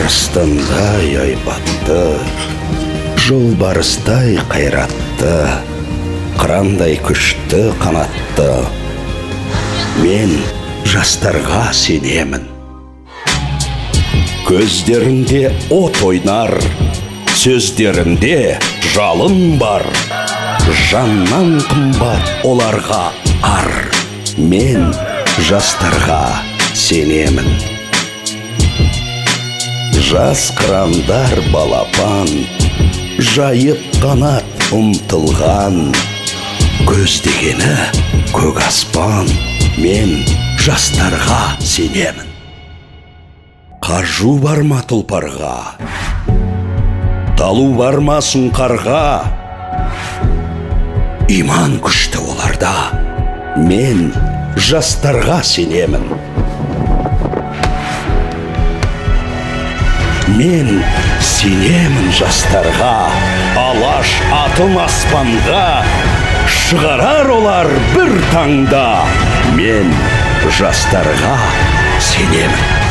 арыстандай айбатты, жолбарыстай қайратты, қырандай күшті қанатты. Мен жастарға сенемін. Көздерінде от ойнар, сөздерінде жалын бар. Жаннан қымбат оларға ар. Мен жастарға сенемін. Жас қырандар балапан, жайып қанат ұмтылған. Көздегені көк аспан. Мен жастарға сенемін. Қажу бар ма тұлпарға, талу бар ма сұңқарға? Иман күшті оларда. Мен жастарға сенемін. Мен сенемін жастарға. Алаш атын аспанға, шығарар олар бір таңда. Мен жастарға сенемін.